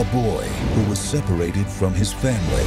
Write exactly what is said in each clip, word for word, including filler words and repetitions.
A boy who was separated from his family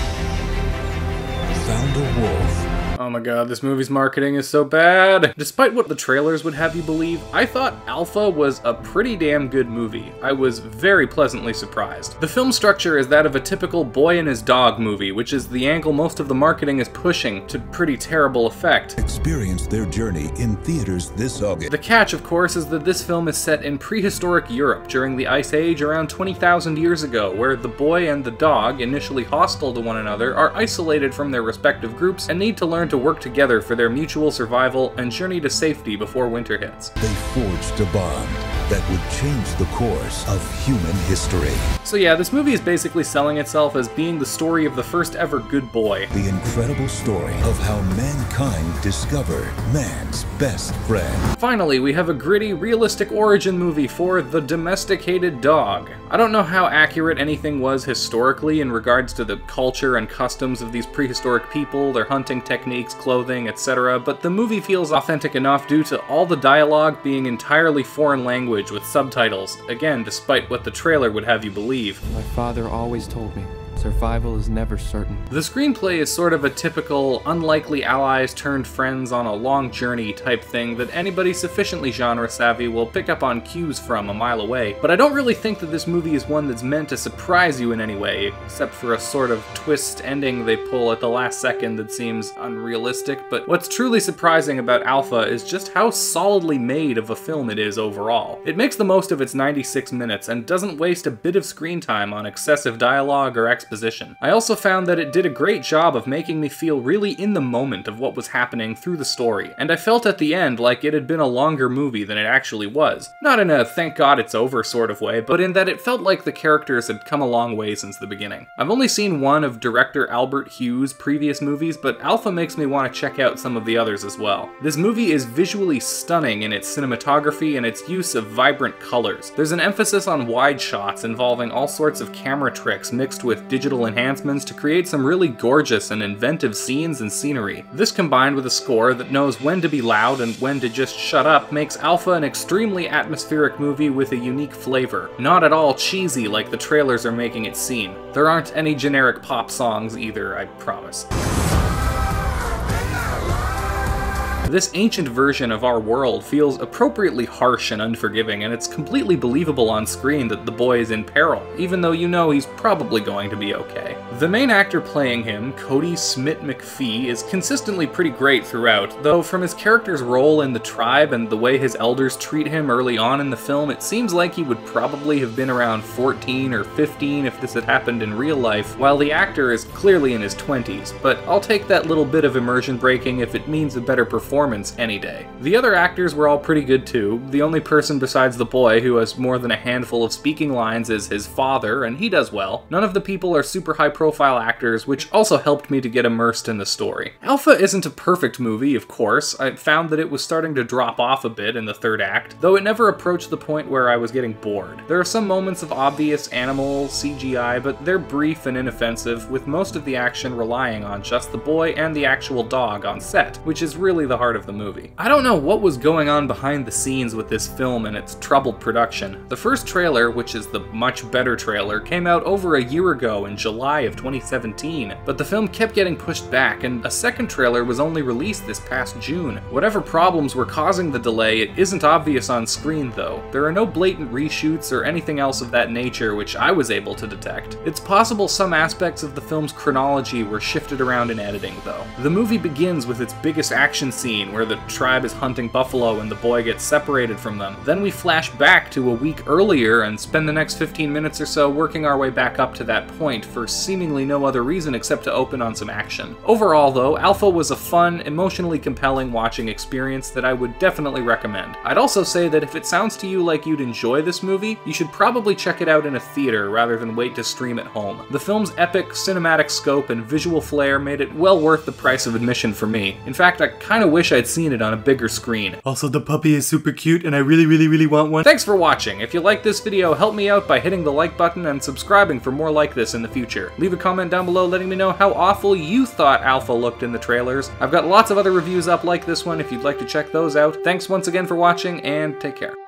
found a wolf. Oh my god, this movie's marketing is so bad! Despite what the trailers would have you believe, I thought Alpha was a pretty damn good movie. I was very pleasantly surprised. The film structure is that of a typical boy and his dog movie, which is the angle most of the marketing is pushing to pretty terrible effect. Experience their journey in theaters this August. The catch, of course, is that this film is set in prehistoric Europe during the Ice Age around twenty thousand years ago, where the boy and the dog, initially hostile to one another, are isolated from their respective groups and need to learn to work together for their mutual survival and journey to safety before winter hits. They forged a bond that would change the course of human history. So yeah, this movie is basically selling itself as being the story of the first ever good boy. The incredible story of how mankind discovered man's best friend. Finally, we have a gritty, realistic origin movie for the domesticated dog. I don't know how accurate anything was historically in regards to the culture and customs of these prehistoric people, their hunting techniques, clothing, et cetera, but the movie feels authentic enough due to all the dialogue being entirely foreign language with subtitles, again, despite what the trailer would have you believe. My father always told me, survival is never certain. The screenplay is sort of a typical unlikely allies turned friends on a long journey type thing that anybody sufficiently genre savvy will pick up on cues from a mile away, but I don't really think that this movie is one that's meant to surprise you in any way, except for a sort of twist ending they pull at the last second that seems unrealistic. But what's truly surprising about Alpha is just how solidly made of a film it is overall. It makes the most of its ninety-six minutes and doesn't waste a bit of screen time on excessive dialogue or exposition. I also found that it did a great job of making me feel really in the moment of what was happening through the story, and I felt at the end like it had been a longer movie than it actually was. Not in a thank god it's over sort of way, but in that it felt like the characters had come a long way since the beginning. I've only seen one of director Albert Hughes' previous movies, but Alpha makes me want to check out some of the others as well. This movie is visually stunning in its cinematography and its use of vibrant colors. There's an emphasis on wide shots involving all sorts of camera tricks mixed with digital digital enhancements to create some really gorgeous and inventive scenes and scenery. This combined with a score that knows when to be loud and when to just shut up makes Alpha an extremely atmospheric movie with a unique flavor. Not at all cheesy like the trailers are making it seem. There aren't any generic pop songs either, I promise. This ancient version of our world feels appropriately harsh and unforgiving, and it's completely believable on screen that the boy is in peril, even though you know he's probably going to be okay. The main actor playing him, Kodi Smit-McPhee, is consistently pretty great throughout, though from his character's role in the tribe and the way his elders treat him early on in the film, it seems like he would probably have been around fourteen or fifteen if this had happened in real life, while the actor is clearly in his twenties, but I'll take that little bit of immersion breaking if it means a better performance any day. The other actors were all pretty good too. The only person besides the boy who has more than a handful of speaking lines is his father, and he does well. None of the people are super high profile actors, which also helped me to get immersed in the story. Alpha isn't a perfect movie, of course. I found that it was starting to drop off a bit in the third act, though it never approached the point where I was getting bored. There are some moments of obvious animal C G I, but they're brief and inoffensive, with most of the action relying on just the boy and the actual dog on set, which is really the heart of the movie. I don't know what was going on behind the scenes with this film and its troubled production. The first trailer, which is the much better trailer, came out over a year ago in July of twenty seventeen, but the film kept getting pushed back, and a second trailer was only released this past June. Whatever problems were causing the delay, it isn't obvious on screen though. There are no blatant reshoots or anything else of that nature which I was able to detect. It's possible some aspects of the film's chronology were shifted around in editing though. The movie begins with its biggest action scene where the tribe is hunting buffalo and the boy gets separated from them. Then we flash back to a week earlier and spend the next fifteen minutes or so working our way back up to that point for seemingly no other reason except to open on some action. Overall though, Alpha was a fun, emotionally compelling watching experience that I would definitely recommend. I'd also say that if it sounds to you like you'd enjoy this movie, you should probably check it out in a theater rather than wait to stream at home. The film's epic cinematic scope and visual flair made it well worth the price of admission for me. In fact, I kinda wish I'd seen it on a bigger screen. Also, the puppy is super cute and I really really really want one. Thanks for watching. If you like this video, help me out by hitting the like button and subscribing for more like this in the future. Leave a comment down below letting me know how awful you thought Alpha looked in the trailers. I've got lots of other reviews up like this one if you'd like to check those out. Thanks once again for watching and take care.